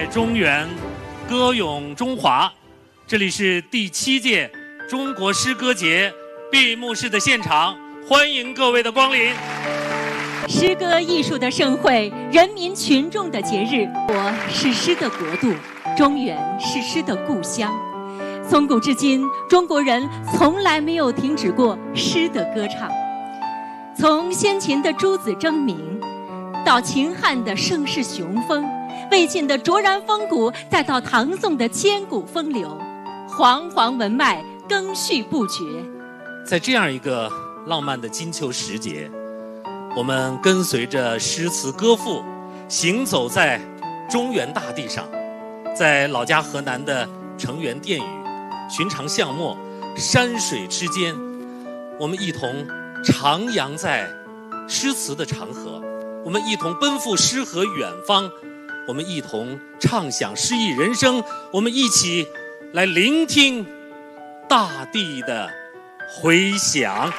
中原，歌咏中华。这里是第7届中国诗歌节闭幕式的现场，欢迎各位的光临。 诗歌艺术的盛会，人民群众的节日。我是诗的国度，中原是诗的故乡。从古至今，中国人从来没有停止过诗的歌唱。从先秦的诸子争鸣，到秦汉的盛世雄风，魏晋的卓然风骨，再到唐宋的千古风流，煌煌文脉更续不绝。 在这样一个浪漫的金秋时节，我们跟随着诗词歌赋，行走在中原大地上，在老家河南的城垣殿宇、寻常巷陌、山水之间，我们一同徜徉在诗词的长河，我们一同奔赴诗和远方，我们一同畅享诗意人生，我们一起来聆听大地的回响。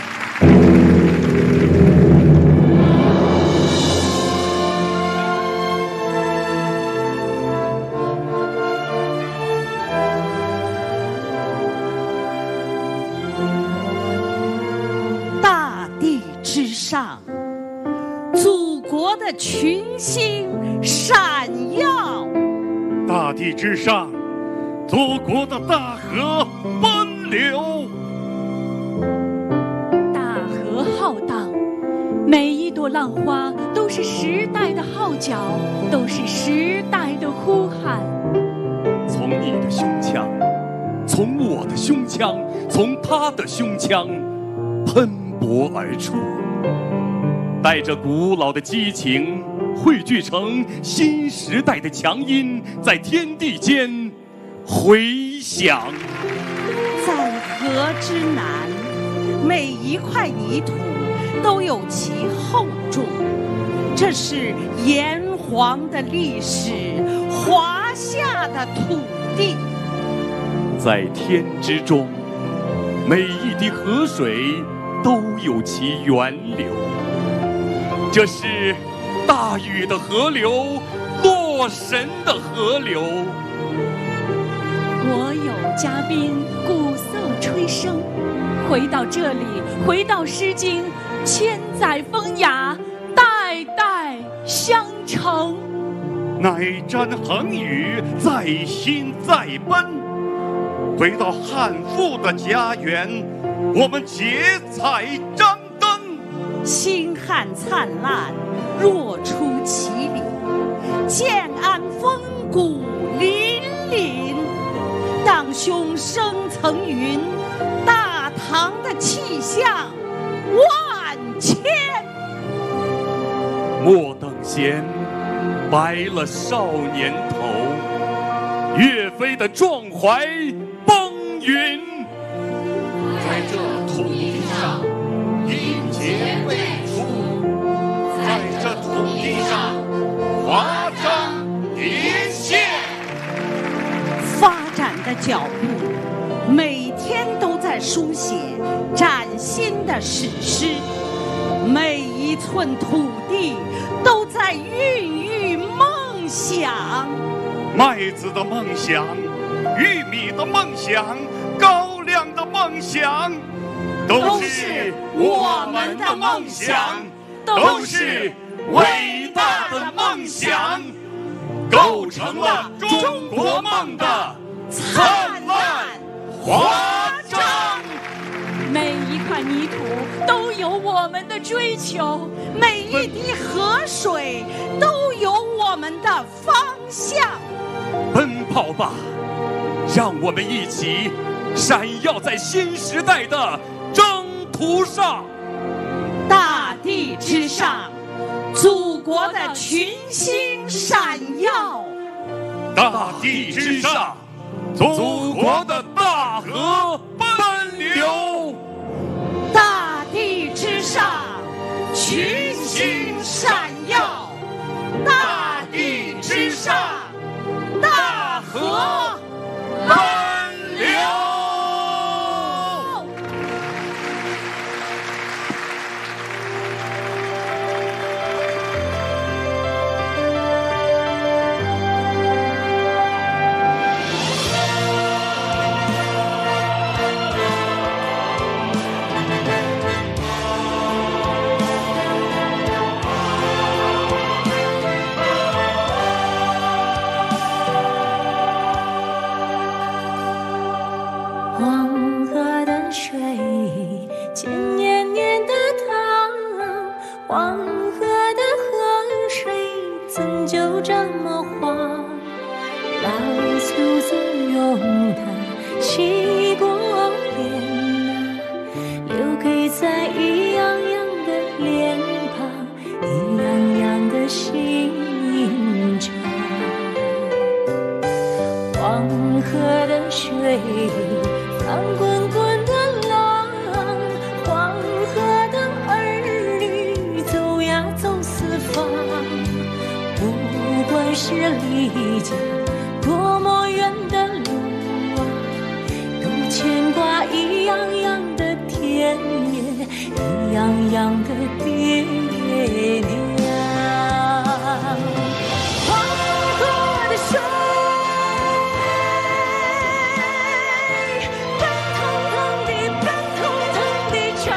上，祖国的群星闪耀； 大地之上，祖国的大河奔流。 大河浩荡，每一朵浪花都是时代的号角，都是时代的呼喊。 从你的胸腔，从我的胸腔，从他的胸腔喷薄而出，带着古老的激情，汇聚成新时代的强音，在天地间回响。 在河之南，每一块泥土都有其厚重，这是炎黄的历史，华夏的土地。 在天之中，每一滴河水都有其源流，这是大禹的河流，洛神的河流。 我有嘉宾，鼓瑟吹笙，回到这里，回到《诗经》，千载风雅，代代相承。 乃瞻恒宇，在心在奔。回到汉赋的家园，我们结彩张灯。 星汉灿烂，若出其里；建安风骨，凛凛。荡胸生层云，大唐的气象万千。 莫等闲，白了少年头；岳飞的壮怀崩云。 在这土地上，英杰辈出；在这土地上，华章一现。 发展的脚步，每天都在书写崭新的史诗，每一寸土地都在孕育梦想。 麦子的梦想，玉米的梦想，高粱的梦想，都是我们的梦想，都是伟大的梦想，构成了中国梦的灿烂华章。 每一块泥土都有我们的追求， 每一滴河水都有我们的方向。 奔跑吧，让我们一起闪耀在新时代的征途上。 大地之上，祖国的群星闪耀； 大地之上，祖国的大河奔流。 大地之上，群星闪耀；大地之上，大河奔流。 是离家多么远的路啊，都牵挂一样样的田野，一样样的爹娘。黄河的水奔腾腾地奔腾腾地长，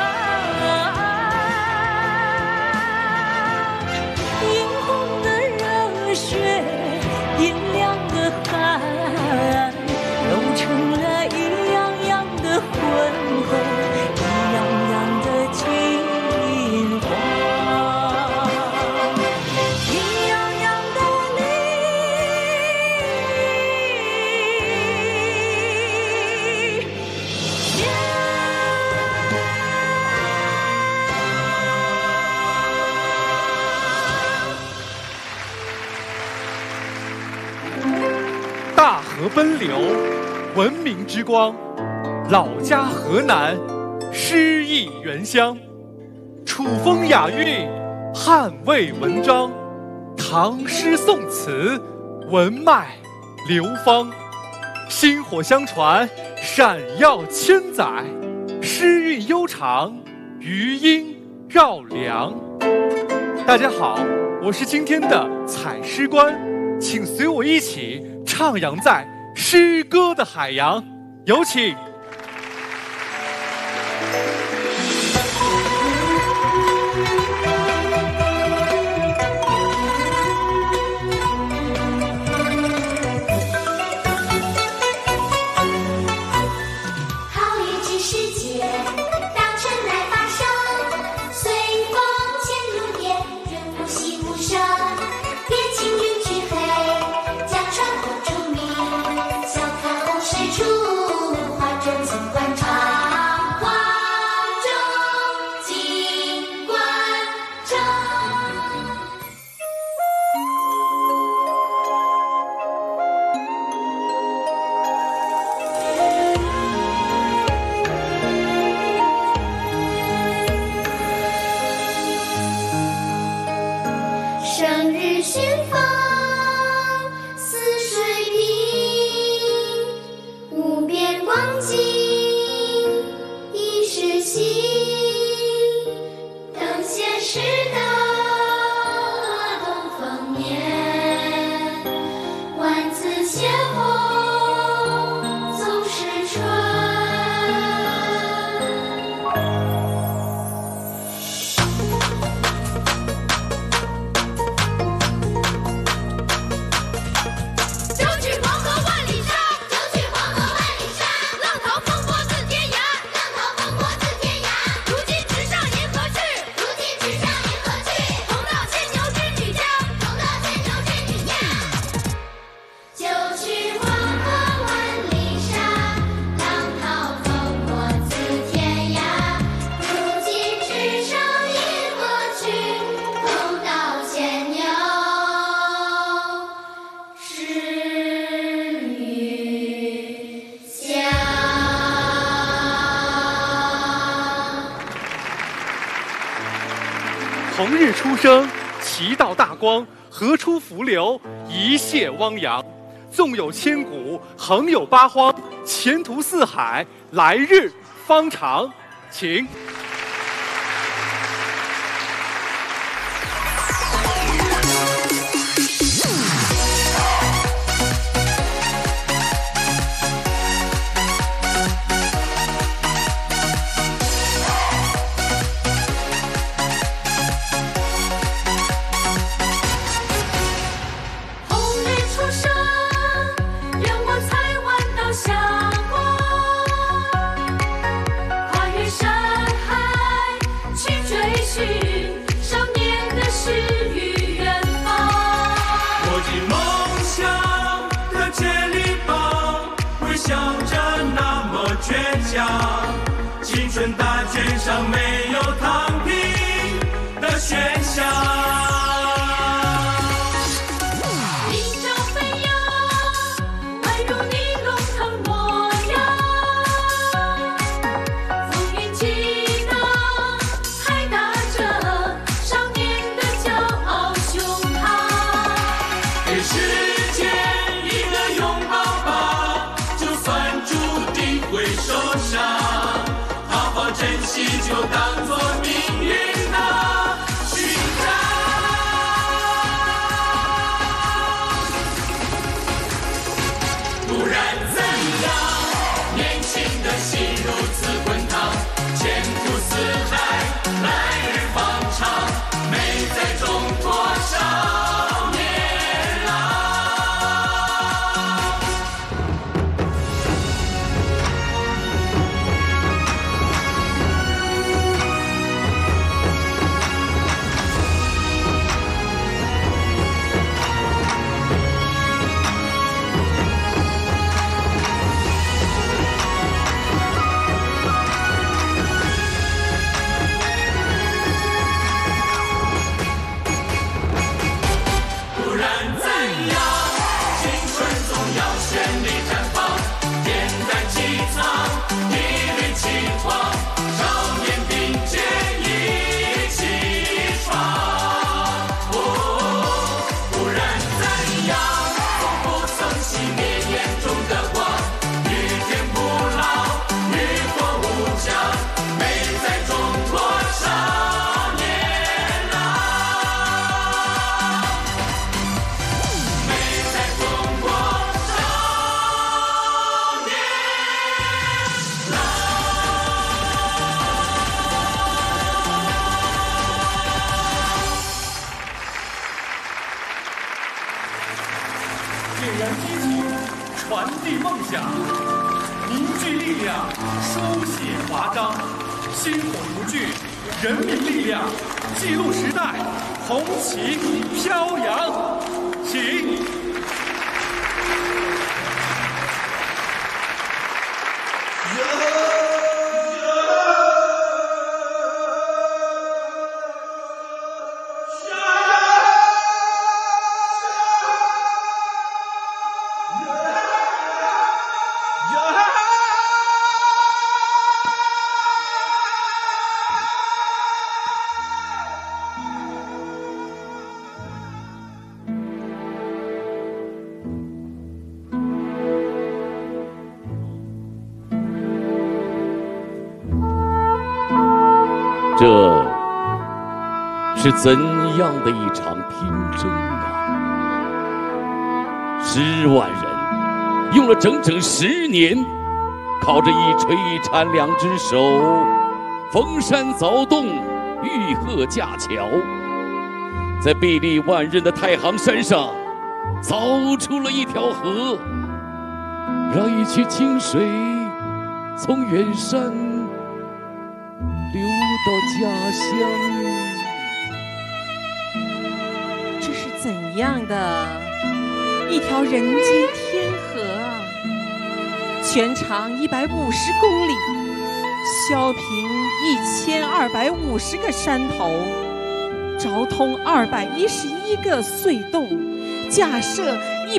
映红的热血，银亮的汗，揉成了一样样的浑厚，一样样的金黄，一样样的大河奔流，文明之光，老家河南，诗意原乡，楚风雅韵，汉魏文章，唐诗宋词，文脉流芳，薪火相传，闪耀千载，诗韵悠长，余音绕梁。大家好，我是今天的采诗官，请随我一起徜徉在诗歌的海洋，有请。 好运知世界，当晨来发生，随风潜入夜，润物细无声。别青云之黑，江川火出名，笑看红湿处，画中尽关照，画中尽关照。生日寻访，似水平，无边光景一时新。等闲时的东风面，万紫千红总是春。 九曲黄河万里沙，九曲黄河万里沙，浪淘风波自天涯，浪淘风波自天涯。如今直上银河去，如今直上银河去。同到牵牛织女家，同到牵牛织女家。 九曲黄河万里沙，浪淘风波自天涯。如今直上银河去，同到牵牛织女家。 红日初升，其道大光，河出伏流，一泻汪洋。纵有千古，横有八荒，前途似海，来日方长。请。 红日初升，愿我采晚到霞光，跨越山海去追寻少年的诗与远方。 握紧梦想的接力棒，微笑着那么倔强。青春大卷上没有躺平的喧嚣。 迎着飞扬，迈入你龙腾模样。风云激荡，海打着少年的骄傲胸膛。 也是燃激情，传递梦想，凝聚力量，书写华章，薪火不惧，人民力量，记录时代，红旗飘扬，请。 这是怎样的一场拼争啊！10万人用了整整10年，靠着一锤一铲2只手，逢山凿洞，遇壑架桥，在臂力万仞的太行山上，凿出了一条河，让一曲清水从远山流到家乡。 这是怎样的一条人间天河啊！全长150公里，削平1250个山头，凿通211个隧洞，架设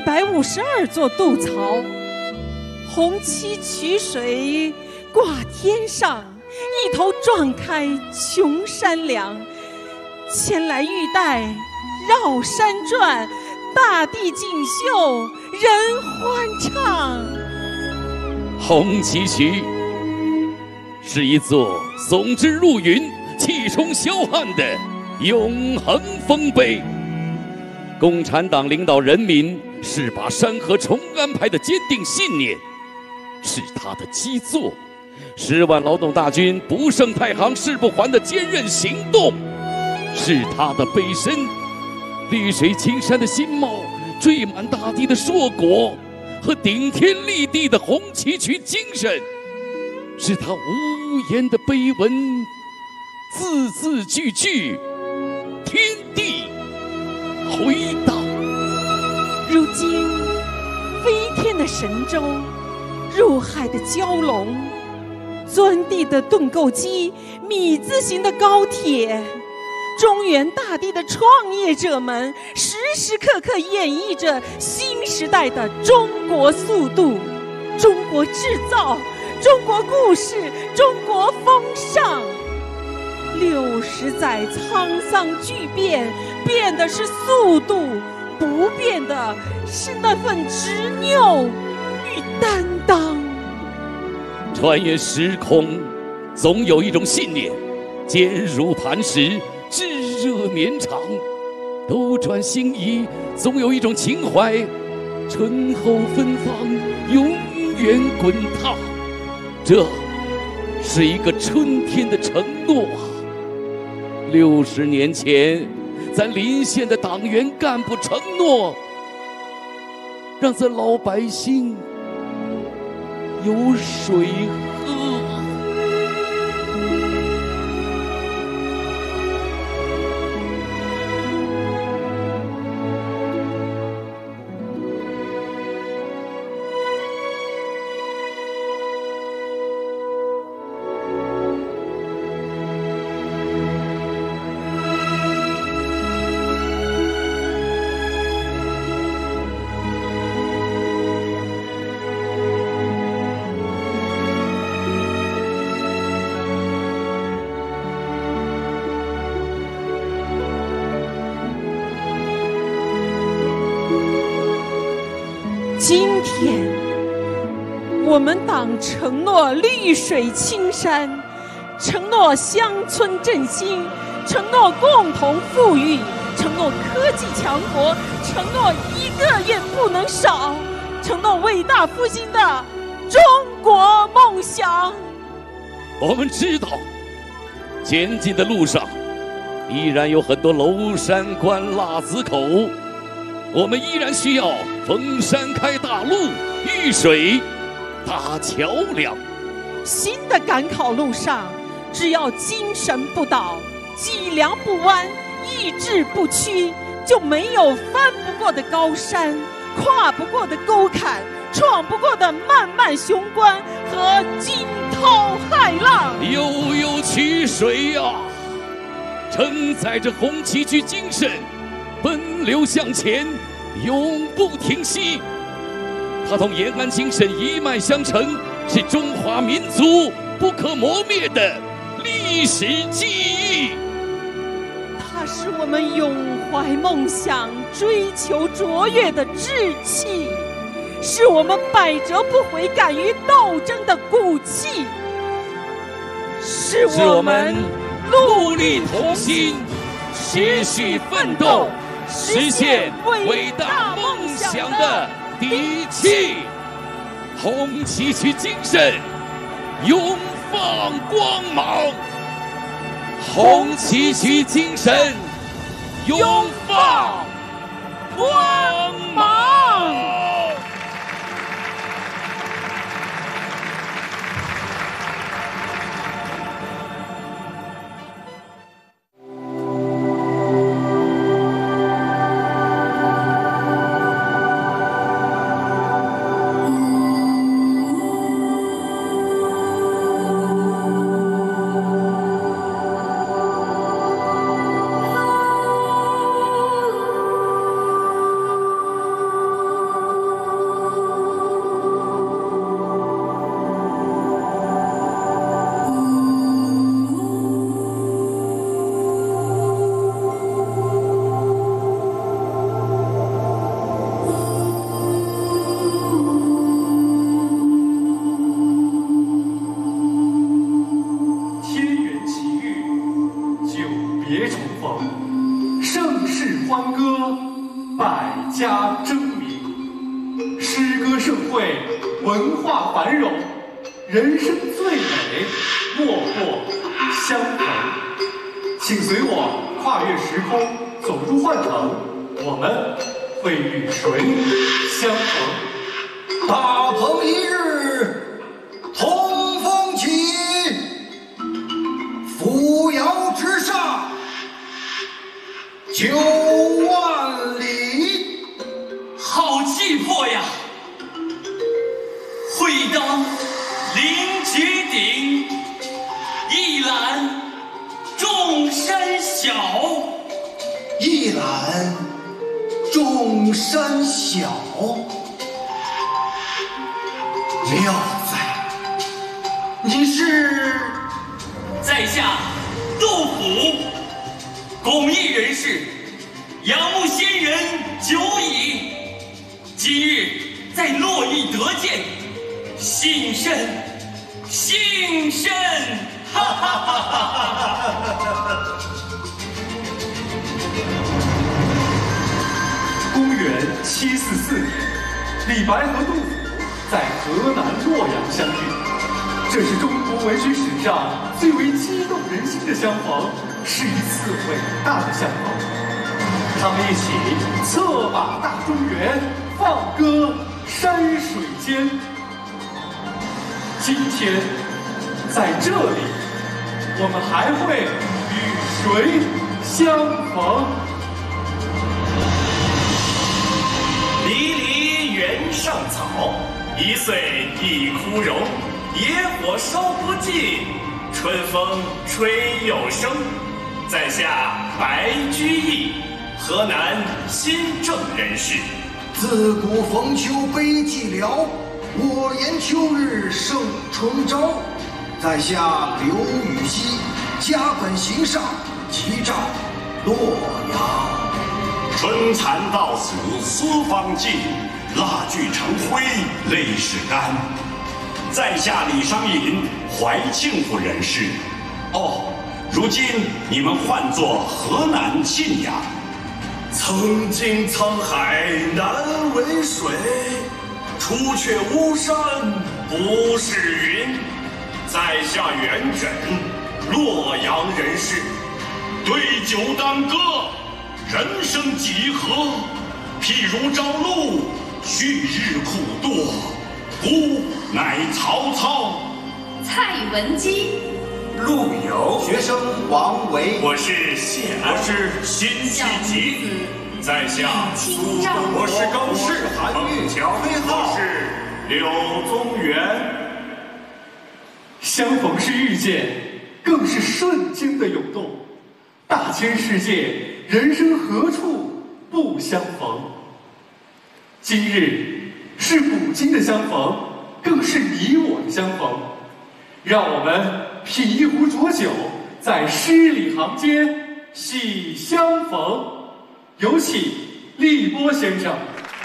152座渡槽，红旗曲水挂天上，一头撞开穷山梁，前来玉带绕山转，大地锦绣人欢唱。 红旗渠是一座耸直入云、气冲霄汉的永恒丰碑。共产党领导人民是把山河重安排的坚定信念，是他的基座，10万劳动大军不胜太行誓不还的坚韧行动，是他的背身，绿水青山的新貌，缀满大地的硕果和顶天立地的红旗渠精神，是他无言的碑文，字字句句天地回荡。 如今飞天的神舟，入海的蛟龙，钻地的盾构机，米字形的高铁，中原大地的创业者们时时刻刻演绎着新时代的中国速度、中国制造、中国故事、中国风尚。60载沧桑巨变，变的是速度，不变的是那份执拗与担当。 穿越时空，总有一种信念，坚如磐石，炙热绵长；斗转星移，总有一种情怀，醇厚芬芳，永远滚烫。这是一个春天的承诺啊！60年前，咱临县的党员干部承诺，让咱老百姓有水喝。 今天，我们党承诺绿水青山，承诺乡村振兴，承诺共同富裕，承诺科技强国，承诺一个也不能少，承诺伟大复兴的中国梦想。 我们知道，前进的路上依然有很多娄山关、腊子口，我们依然需要逢山开大路，遇水搭桥梁。 新的赶考路上，只要精神不倒，脊梁不弯，意志不屈，就没有翻不过的高山，跨不过的沟坎，闯不过的漫漫雄关和惊涛骇浪。 悠悠曲水呀，承载着红旗渠精神，奔流向前，永不停息。它同延安精神一脉相承，是中华民族不可磨灭的历史记忆。 它是我们永怀梦想、追求卓越的志气，是我们百折不回、敢于斗争的骨气，是我们戮力同心，持续奋斗，实现伟大梦想的底气。红旗渠精神永放光芒，红旗渠精神永放光芒。 人生最美，莫过相逢。请随我跨越时空，走入幻城，我们会与谁相逢？ 大鹏一日同风起，扶摇直上9万里。 好气魄呀！会当凌绝顶，一览众山小。 一览众山小，妙哉！你是在下杜甫，公益人士，仰慕先人久矣。今日在洛邑得见，幸甚，幸甚！哈哈哈哈哈！ 公元744年，李白和杜甫在河南洛阳相遇，这是中国文学史上最为激动人心的相逢，是一次伟大的相逢。他们一起策马大中原，放歌山水间。今天在这里，我们还会与谁相逢？ 离离原上草，一岁一枯荣。野火烧不尽，春风吹又生。在下白居易，河南新郑人士。 自古逢秋悲寂寥，我言秋日胜春朝。在下刘禹锡，家本行上，吉兆洛阳。 春蚕到死丝方尽，蜡炬成灰泪始干。在下李商隐，怀庆府人士。哦，如今你们唤作河南沁阳。 曾经沧海难为水，除却巫山不是云。在下元稹，洛阳人士。 对酒当歌，人生几何？譬如朝露， 旭日苦多，孤乃曹操。 蔡文姬。 陆游。 学生王维。 我是谢安。我是辛弃疾。在下苏东坡。我是高适。孟郊。我是柳宗元。 相逢是遇见，更是瞬间的涌动。大千世界，人生何处不相逢？今日是古今的相逢，更是你我的相逢。让我们品一壶浊酒，在诗里行间喜相逢。有请立波先生。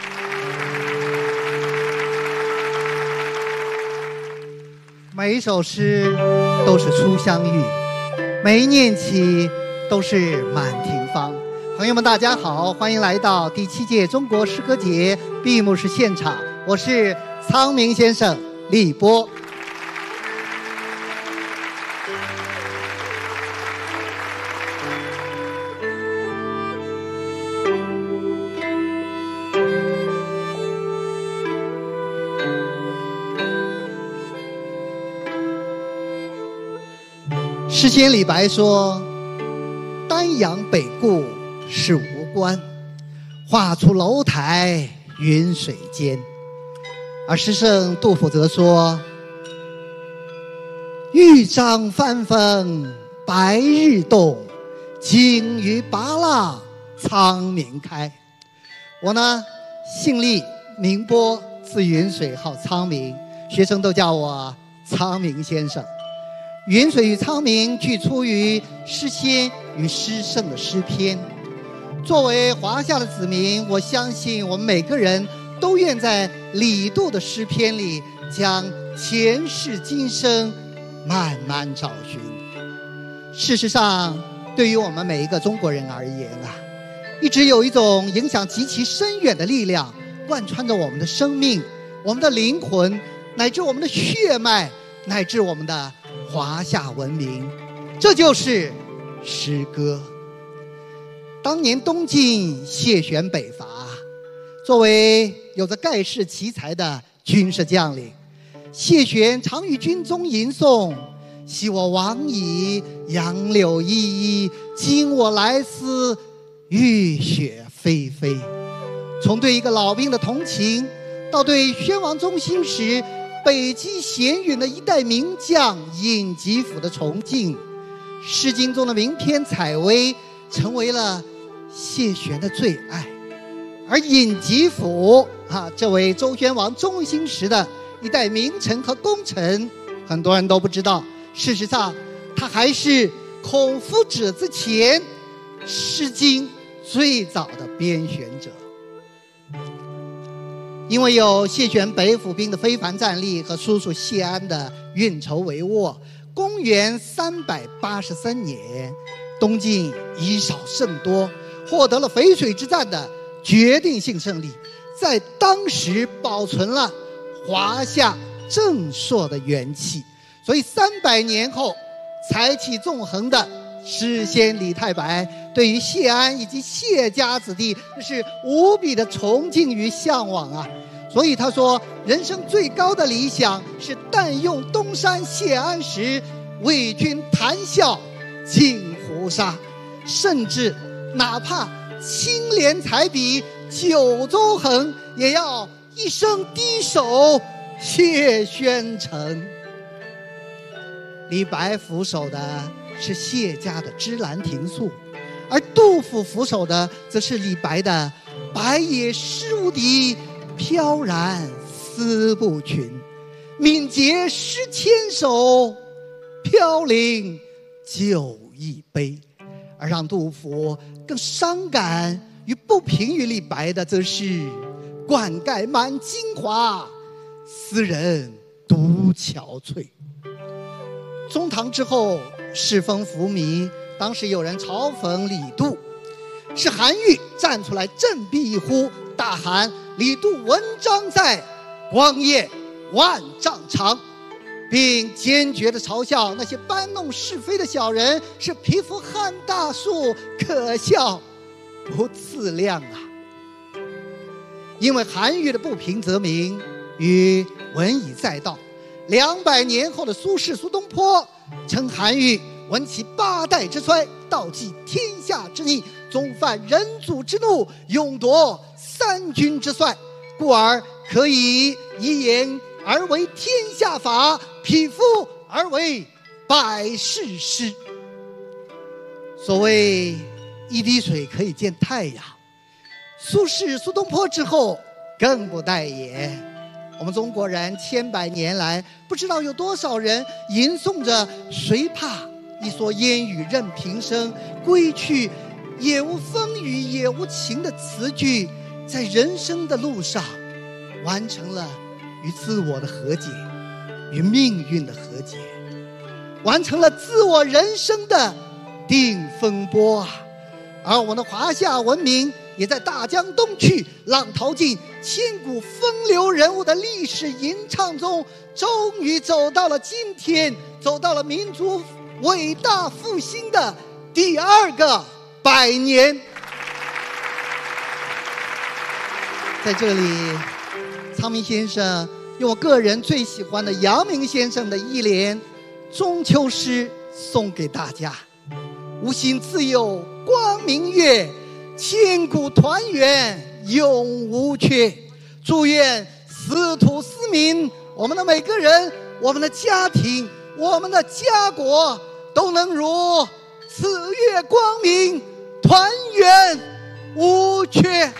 每一首诗都是初相遇，每一念起都是满庭芳。朋友们，大家好，欢迎来到第7届中国诗歌节闭幕式现场，我是苍明先生立波。诗仙李白说：“丹阳北顾是无关，画出楼台云水间。”而诗圣杜甫则说：“豫章翻风白日动，鲸鱼拔浪苍明开。”我呢，姓厉，名波，字云水，号苍明，学生都叫我苍明先生。云水与苍明俱出于诗仙与诗圣的诗篇。作为华夏的子民，我相信我们每个人都愿在李杜的诗篇里将前世今生慢慢找寻。事实上，对于我们每一个中国人而言啊，一直有一种影响极其深远的力量贯穿着我们的生命、我们的灵魂，乃至我们的血脉，乃至我们的华夏文明，这就是诗歌。当年东晋谢玄北伐，作为有着盖世奇才的军事将领，谢玄常于军中吟诵：“昔我往矣，杨柳依依；今我来思，雨雪霏霏。”从对一个老兵的同情，到对宣王中兴时北击咸允的一代名将尹吉甫的崇敬，《诗经》中的名篇《采薇》成为了谢玄的最爱。而尹吉甫这位周宣王中兴时的一代名臣和功臣，很多人都不知道，事实上他还是孔夫子之前《诗经》最早的编选者。因为有谢玄北府兵的非凡战力和叔叔谢安的运筹帷幄，公元383年，东晋以少胜多，获得了淝水之战的决定性胜利，在当时保存了华夏正朔的元气。所以300年后，才气纵横的诗仙李太白对于谢安以及谢家子弟是无比的崇敬与向往啊。所以他说，人生最高的理想是但用东山谢安时，为君谈笑尽胡沙。甚至哪怕青莲才比九州横，也要一生低首谢宣城。李白俯首的是谢家的芝兰庭树，而杜甫俯首的则是李白的白也诗无敌，飘然思不群。敏捷诗千首，飘零酒一杯。而让杜甫更伤感与不平于李白的，则是灌溉满京华，斯人独憔悴。中唐之后，世风浮靡，当时有人嘲讽李杜，是韩愈站出来振臂一呼，大喊：“李杜文章在，光业万丈长。”并坚决地嘲笑那些搬弄是非的小人是蚍蜉撼大树，可笑不自量啊！ 因为韩愈的不平则鸣与文以载道。200年后的苏轼苏东坡称韩愈闻其8代之衰，道济天下之逆，总犯人祖之怒，勇夺3军之帅，故而可以一言而为天下法，匹夫而为百世师。所谓一滴水可以见太阳，苏轼苏东坡之后更不待言。我们中国人千百年来，不知道有多少人吟诵着谁怕一蓑烟雨任平生，归去也无风雨也无晴的词句，在人生的路上完成了与自我的和解，与命运的和解，完成了自我人生的定风波啊！而我们的华夏文明也在大江东去，浪淘尽，千古风流人物的历史吟唱中，终于走到了今天，走到了民族伟大复兴的第2个100年。在这里，苍明先生用我个人最喜欢的阳明先生的一联中秋诗送给大家：吾心自有光明月，千古团圆永无缺。祝愿司徒司民，我们的每个人，我们的家庭，我们的家国都能如此月光明，团圆无缺。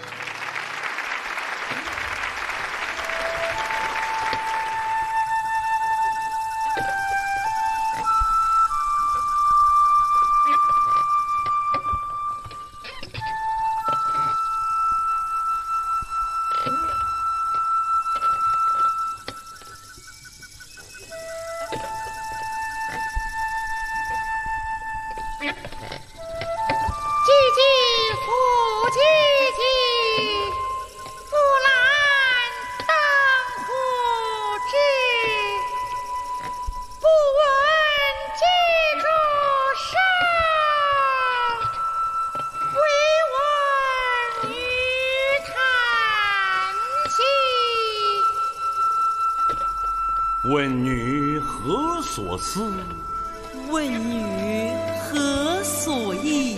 问女何所思？ 问女何所忆？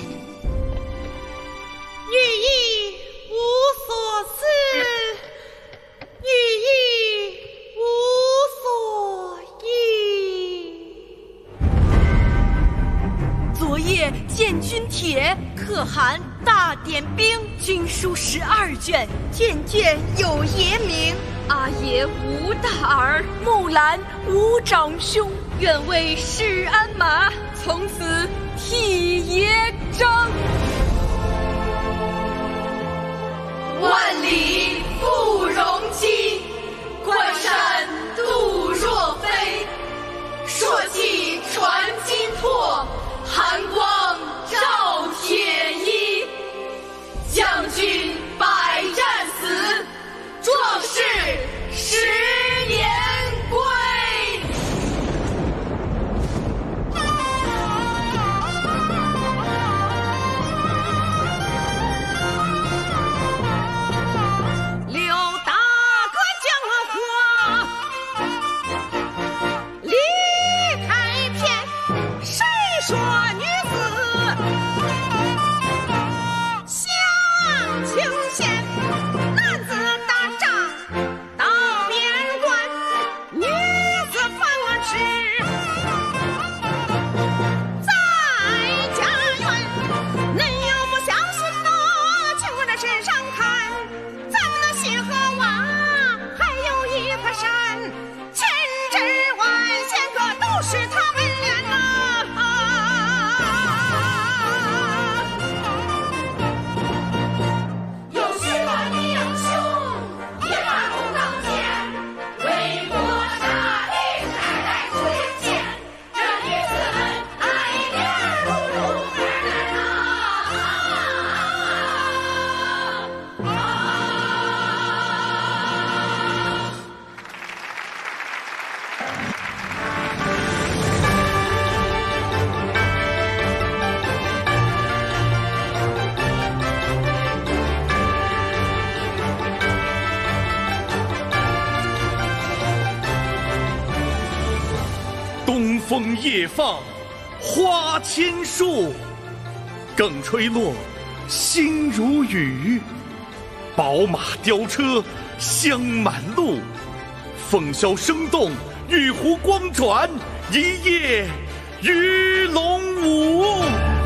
女亦无所思，女亦无所忆。 昨夜见军帖，可汗大点兵，军书12卷，卷卷有爷名。阿爷无大儿，木兰无长兄，愿为市鞍马，从此替爷征。 万里赴戎机，关山度若飞。朔气传金柝，寒光照铁衣。将军百战死，壮士10年归。 枫叶放，花千树，更吹落，星如雨。宝马雕车，香满路，凤箫声动，玉壶光转，一夜鱼龙舞。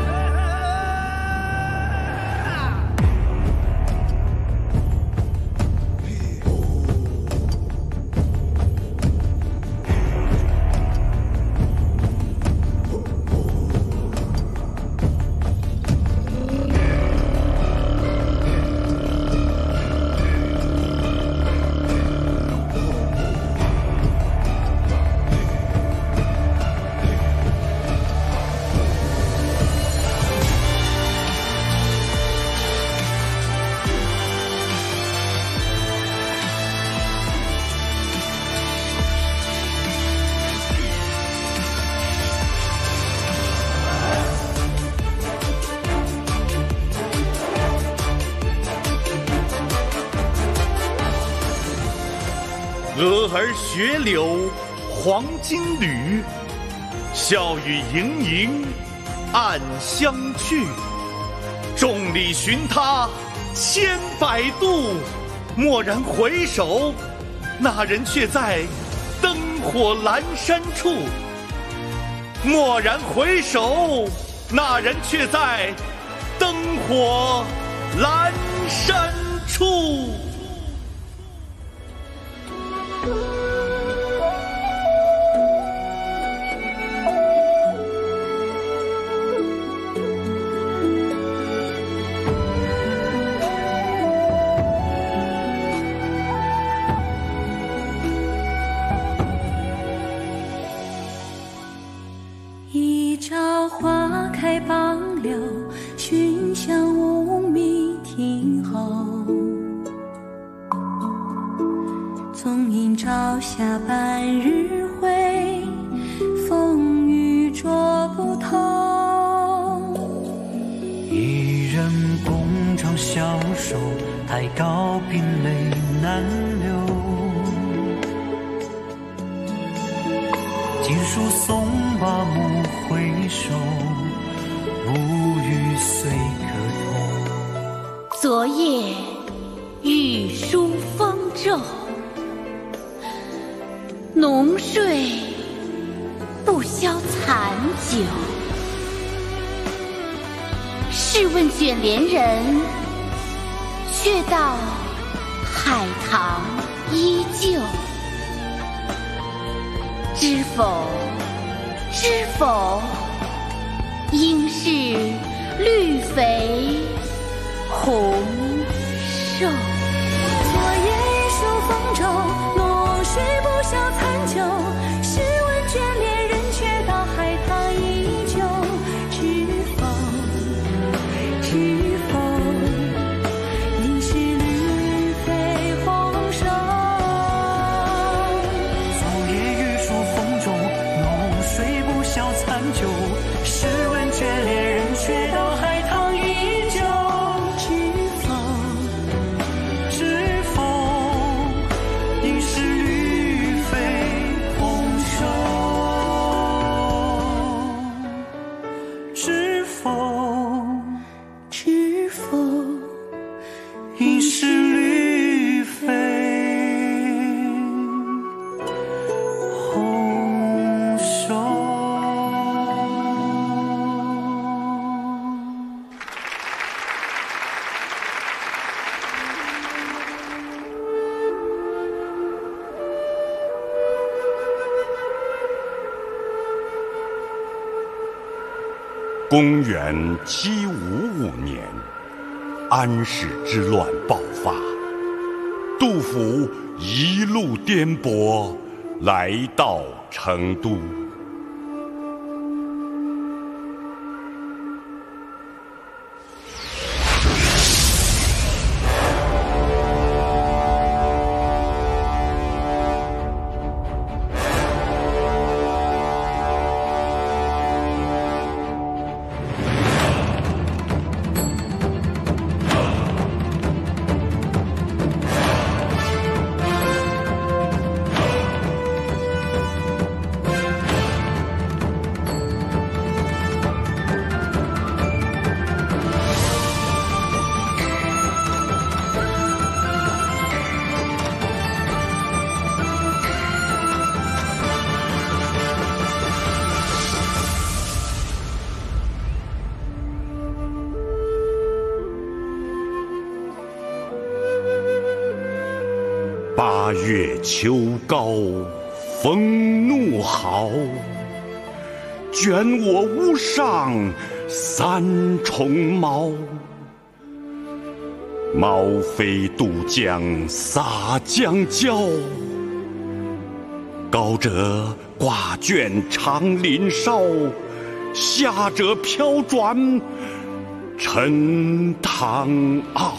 蛾儿雪柳黄金缕，笑语盈盈暗香去。众里寻他千百度，蓦然回首，那人却在灯火阑珊处。蓦然回首，那人却在灯火阑珊处。 一朝花开傍柳，熏香无觅庭后。纵饮朝霞半日晖，风雨捉不透。 一人共长相守，太高鬓泪难流。锦书送罢暮回首，无语虽可痛。 昨夜雨疏风骤，浓睡不消残酒。试问卷帘人，却道海棠依旧。知否，知否，应是绿肥红瘦。 昨夜雨疏风骤，浓睡不消残酒。试问卷帘人，却道海棠依旧。知否，知否，应是绿肥红瘦。 昨夜雨疏风骤，浓睡不消残酒。试问卷帘人，却道海棠依旧。 知否， 知否，应是绿肥红瘦。知否， 知否， 应是绿肥红瘦。 公元755年，安史之乱爆发，杜甫一路颠簸来到成都。 八月秋高风怒号，卷我屋上三重茅。毛飞渡江洒江郊，高者挂卷长林梢，下者飘转陈塘坳。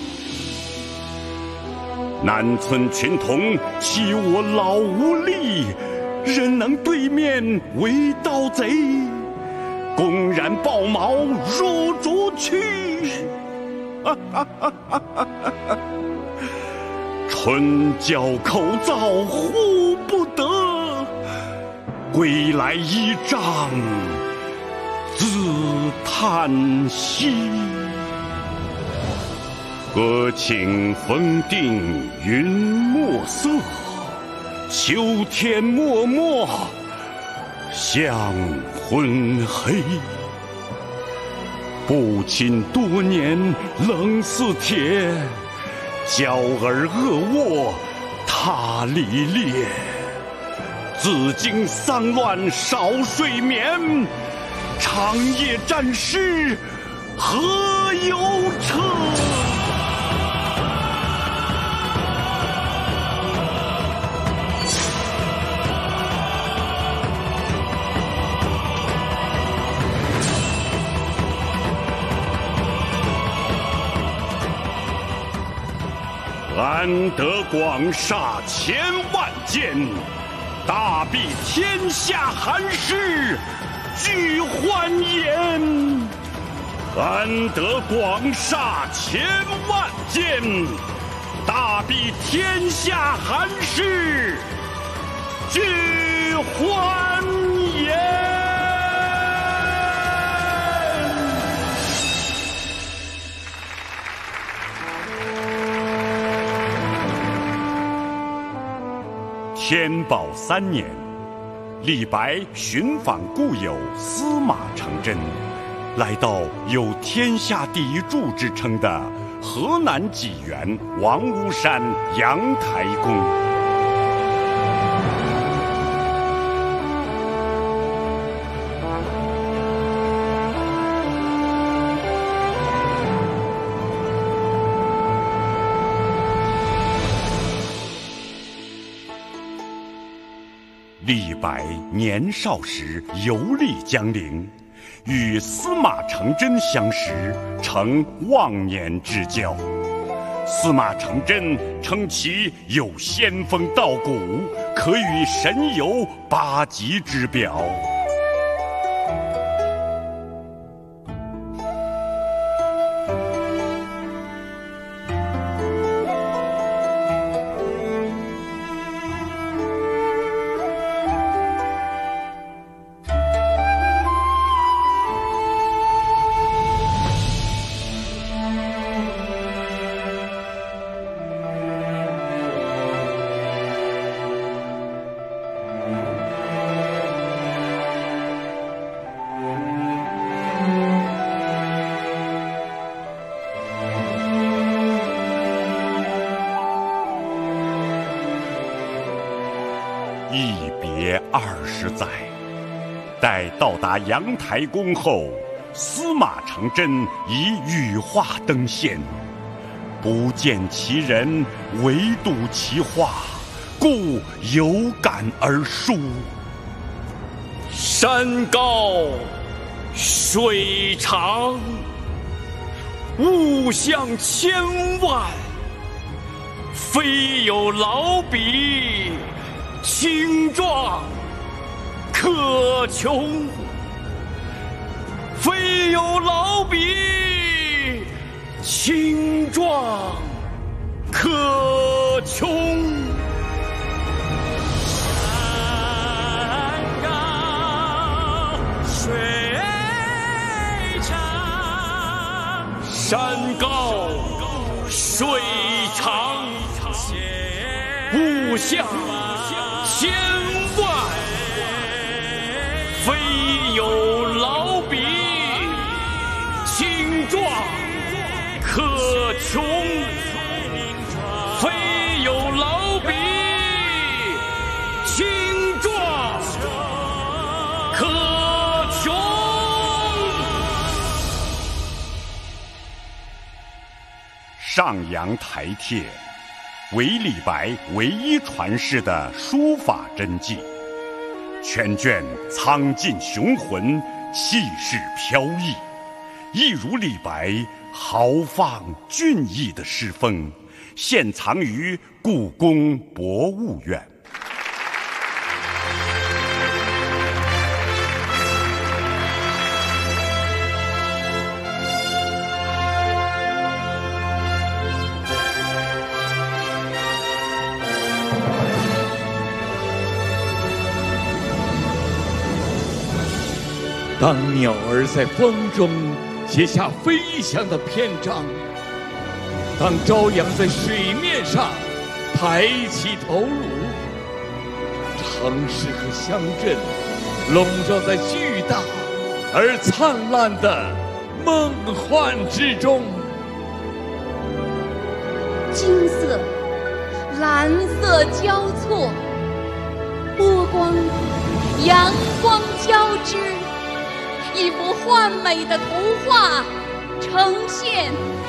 南村群童欺我老无力，人能对面为盗贼，公然抱矛入竹去。春交口燥呼不得，归来依仗自叹息。歌请风定云墨色，秋天漠漠向昏黑。不亲多年冷似铁，娇儿恶卧踏里裂。自经丧乱少睡眠，长夜战事何由彻？安得广厦千万间，大庇天下寒士俱欢颜。安得广厦千万间，大庇天下寒士俱欢颜。天宝3年，李白寻访故友司马承祯，来到有天下第一柱之称的河南济源王屋山阳台宫。李白年少时游历江陵，与司马承祯相识，成忘年之交。司马承祯称其有仙风道骨，可与神游8极之表。一别20载，待到达阳台宫后，司马承祯已羽化登仙，不见其人，唯睹其画，故有感而书。山高水长，物象千万，非有老笔青壮可穷，非有老笔青壮可穷。山高水长，山高水长，物象千万，非有老笔青壮可穷，非有老笔上扬台帖，为李白唯一传世的书法真迹。全卷苍劲雄浑，气势飘逸，一如李白豪放俊逸的诗风，现藏于故宫博物院。 当鸟儿在风中写下飞翔的篇章，当朝阳在水面上抬起头颅，城市和乡镇笼罩在巨大而灿烂的梦幻之中。 金色、蓝色交错，波光、阳光交织，一幅幻美的图画呈现。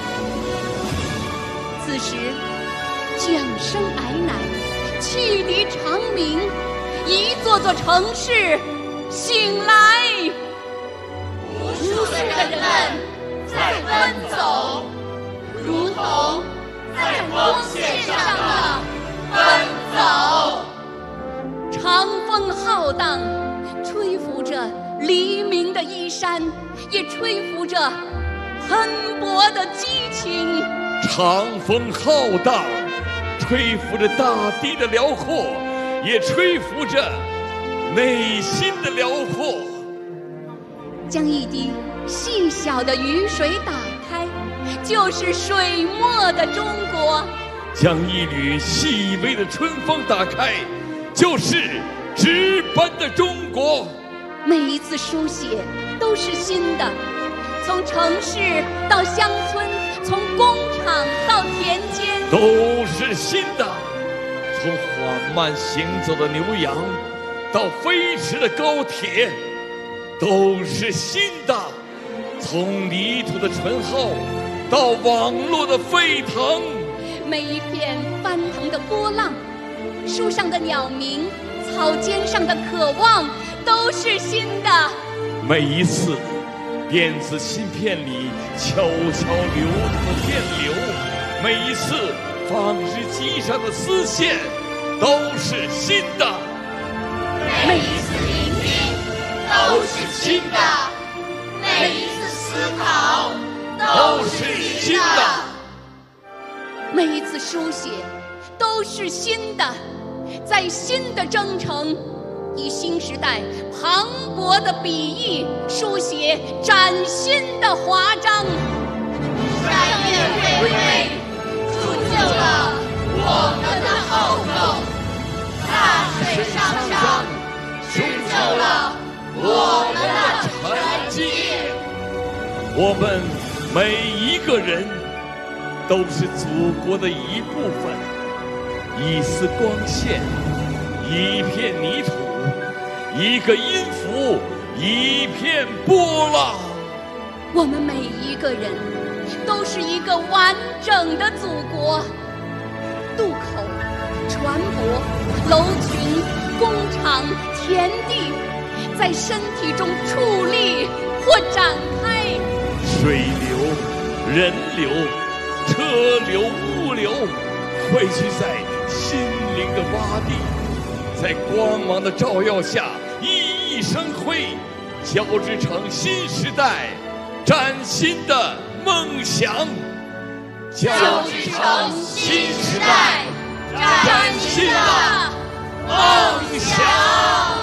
此时，桨声矮乃，汽笛长鸣，一座座城市醒来。 无数的人们在奔走，如同在光线上的奔走。 长风浩荡，吹拂着黎明的衣衫，也吹拂着喷薄的激情。 长风浩荡，吹拂着大地的辽阔，也吹拂着内心的辽阔。 将一滴细小的雨水打开，就是水墨的中国； 将一缕细微的春风打开，就是直奔的中国。 每一次书写都是新的，从城市到乡村，从工厂到田间， 都是新的。从缓慢行走的牛羊到飞驰的高铁，都是新的。从泥土的醇厚到网络的沸腾， 每一片翻腾的波浪，树上的鸟鸣，草尖上的渴望，都是新的。 每一次电子芯片里悄悄流动的电流，每一次放日机上的丝线，都是新的。 每一次聆听都是新的，每一次思考都是新的， 每一次书写都是新的，在新的征程，以新时代磅礴的笔意书写崭新的华章。 山岳巍巍铸就了我们的厚重，大水汤汤铸就了我们的沉静。 我们每一个人都是祖国的一部分，一丝光线，一片泥土，一个音符，一片波浪。 我们每一个人都是一个完整的祖国。渡口、船舶、楼群、工厂、田地，在身体中矗立或展开。 水流、人流、车流、物流，汇聚在心灵的洼地，在光芒的照耀下熠熠生辉，交织成新时代崭新的梦想， 交织成新时代崭新的梦想。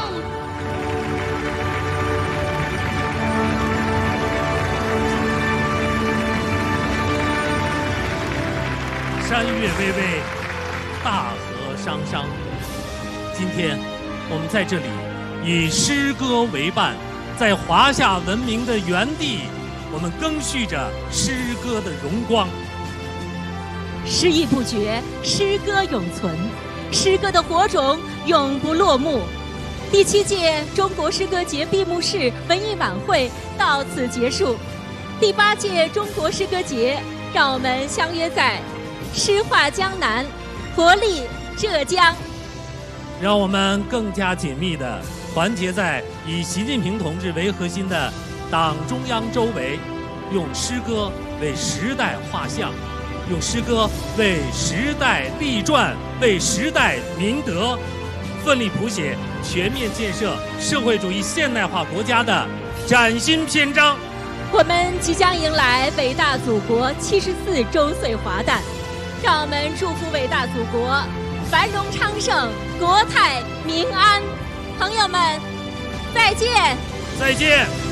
山岳巍巍，大河汤汤。今天，我们在这里以诗歌为伴，在华夏文明的原地，我们更续着诗歌的荣光。 诗意不绝，诗歌永存，诗歌的火种永不落幕。第7届中国诗歌节闭幕式文艺晚会到此结束。第8届中国诗歌节让我们相约在诗画江南，活力浙江。 让我们更加紧密地团结在以习近平同志为核心的党中央周围，用诗歌为时代画像，用诗歌为时代立传，为时代明德，奋力谱写全面建设社会主义现代化国家的崭新篇章。 我们即将迎来伟大祖国74周岁华诞，让我们祝福伟大祖国繁荣昌盛，国泰民安。朋友们，再见！ 再见！